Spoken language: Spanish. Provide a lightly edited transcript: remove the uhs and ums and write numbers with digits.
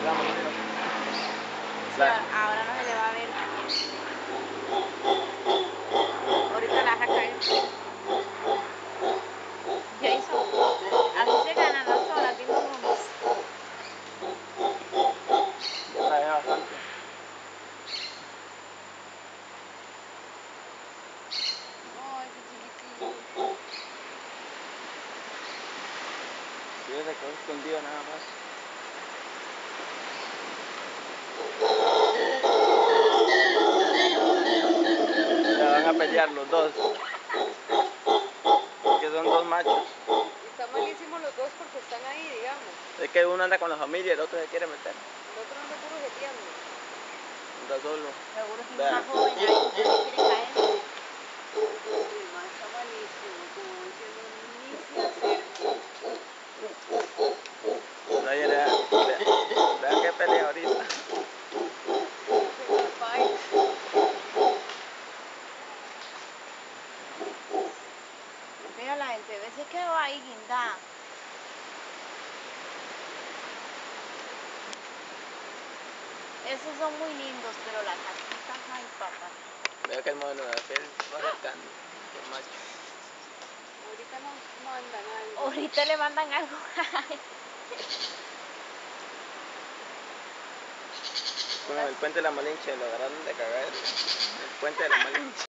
hagamos. Sí, ahora no se le va a ver. Ahorita la deja caer. Jason, así se ganan las zonas, tengo roomies. Ya traje bastante. Ay, qué chiquitito. Sí, se quedó escondido nada más. Se van a pelear los dos. Que son dos machos. Están malísimos los dos porque están ahí, digamos. Es que uno anda con la familia y el otro se quiere meter. El otro anda puro jeteando. Anda solo. Seguro tiene Vea. una joven ahí, no se quiere caer. El man está malísimo, como diciendo, ni se acerque. Vea, vea qué pelea ahorita. Señor Fight. Mírala, el bebé se quedó ahí guindada. Esos son muy lindos, pero las atitas, ay papá. Veo que el modelo de aquel va acercando. El macho. Ahorita nos mandan algo. Ahorita le mandan algo. Como el puente de la Malinche, lo agarraron de cagar. El puente de la Malinche.